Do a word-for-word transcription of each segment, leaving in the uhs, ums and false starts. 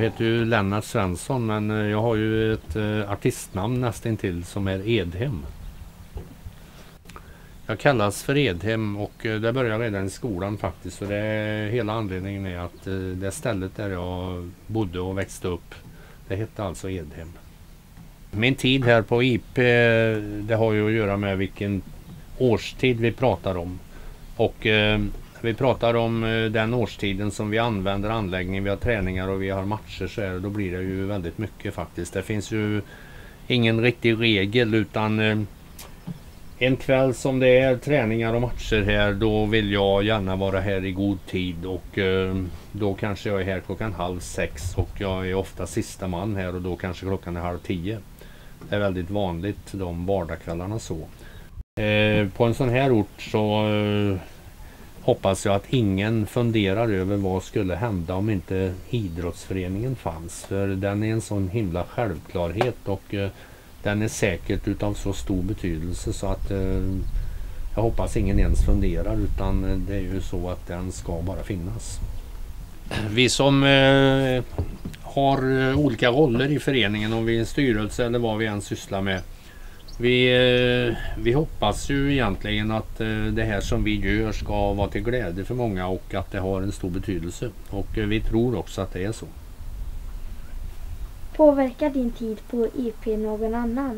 heter ju Lennart Svensson, men jag har ju ett uh, artistnamn nästintill som är Edhem. Jag kallas för Edhem och uh, det började redan i skolan faktiskt. Så det är, hela anledningen är att uh, det stället där jag bodde och växte upp, det hette alltså Edhem. Min tid här på I P, det har ju att göra med vilken årstid vi pratar om. Och uh, vi pratar om uh, den årstiden som vi använder anläggningen, vi har träningar och vi har matcher, så här, då blir det ju väldigt mycket faktiskt. Det finns ju ingen riktig regel, utan uh, en kväll som det är träningar och matcher här, då vill jag gärna vara här i god tid och uh, då kanske jag är här klockan halv sex och jag är ofta sista man här och då kanske klockan är halv tio. Det är väldigt vanligt de vardagskvällarna så. Uh, på en sån här ort så uh, hoppas jag att ingen funderar över vad skulle hända om inte idrottsföreningen fanns. För den är en sån himla självklarhet och uh, den är säkert utav så stor betydelse så att uh, jag hoppas ingen ens funderar, utan uh, det är ju så att den ska bara finnas. Vi som uh, har uh, olika roller i föreningen, om vi är en styrelse eller vad vi än sysslar med, Vi, vi hoppas ju egentligen att det här som vi gör ska vara till glädje för många och att det har en stor betydelse. Och vi tror också att det är så. Påverkar din tid på I P någon annan?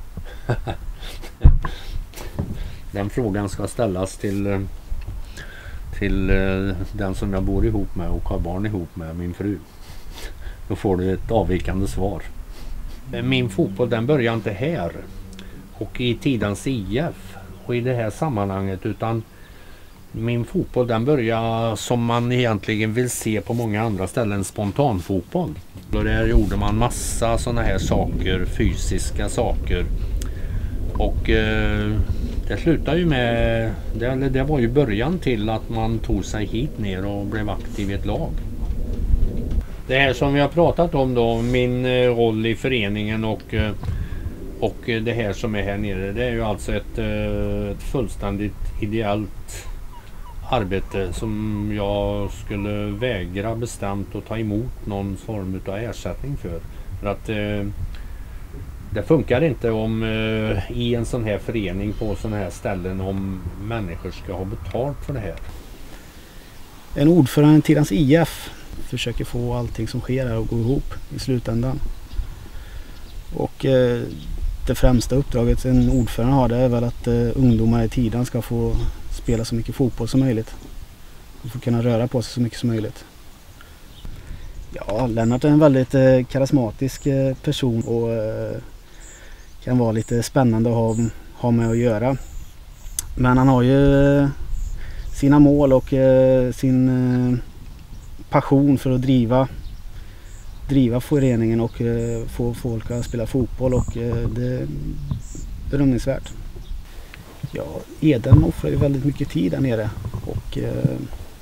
Den frågan ska ställas till, till den som jag bor ihop med och har barn ihop med, min fru. Då får du ett avvikande svar. Min fotboll, den börjar inte här och i Tidans I F och i det här sammanhanget, utan min fotboll, den börjar som man egentligen vill se på många andra ställen, spontanfotboll. Och där gjorde man massa sådana här saker, fysiska saker. Och eh, det slutade ju med, det, det var ju början till att man tog sig hit ner och blev aktiv i ett lag. Det här som vi har pratat om då, min roll i föreningen och, och det här som är här nere, det är ju alltså ett, ett fullständigt ideellt arbete som jag skulle vägra bestämt att ta emot någon form av ersättning för. För att det funkar inte om i en sån här förening på såna här ställen om människor ska ha betalt för det här. En ordförande i Tidans I F försöker få allting som sker här att gå ihop i slutändan. Och eh, det främsta uppdraget en ordförande har, det är väl att eh, ungdomar i Tidan ska få spela så mycket fotboll som möjligt. Och få kunna röra på sig så mycket som möjligt. Ja, Lennart är en väldigt eh, karismatisk eh, person och eh, kan vara lite spännande att ha, ha med att göra. Men han har ju eh, sina mål och eh, sin eh, passion för att driva driva föreningen och eh, få folk att spela fotboll, och eh, det är berömningsvärt. Ja, Eden offrar ju väldigt mycket tid där nere och eh,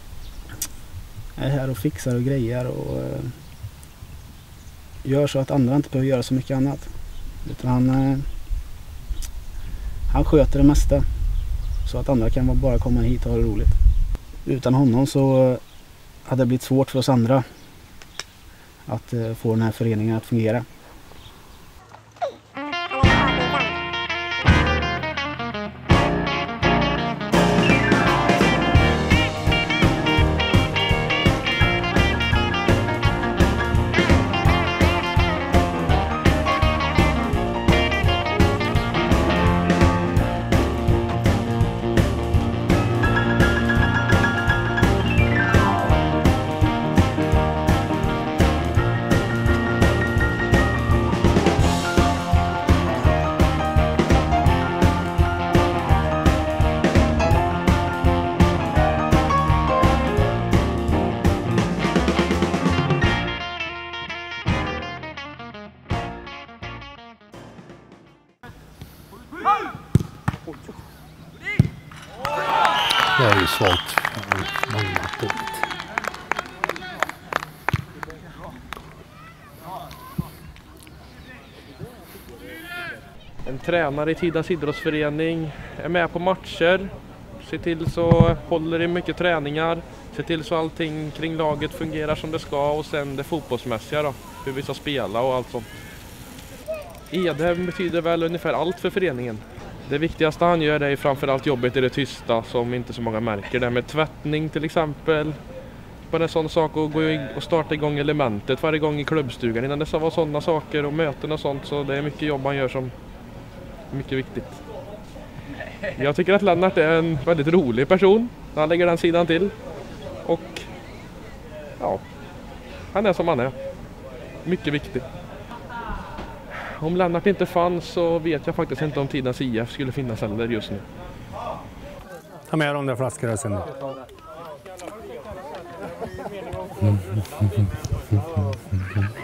är här och fixar och grejer och eh, gör så att andra inte behöver göra så mycket annat. Utan han, eh, han sköter det mesta så att andra kan bara komma hit och ha det roligt. Utan honom så hade det blivit svårt för oss andra att eh, få den här föreningen att fungera. Jag är ju svagt många på. En tränare i Tidans idrottsförening är med på matcher, ser till så håller i mycket träningar, Se till så allting kring laget fungerar som det ska och sen det fotbollsmässiga då. Hur vi ska spela och allt sånt. Edhem betyder väl ungefär allt för föreningen. Det viktigaste han gör är framförallt jobbet i det tysta som inte så många märker. Det med tvättning till exempel. Bara en sån sak att gå och starta igång elementet varje gång i klubbstugan innan det ska vara sådana saker och möten och sånt. Så det är mycket jobb han gör som är mycket viktigt. Jag tycker att Lennart är en väldigt rolig person. Han lägger den sidan till. Och ja, han är som han är. Mycket viktig. Om Lennart inte fanns så vet jag faktiskt inte om Tidens I F skulle finnas heller just nu. Ta med de där flaskorna sen. Mm.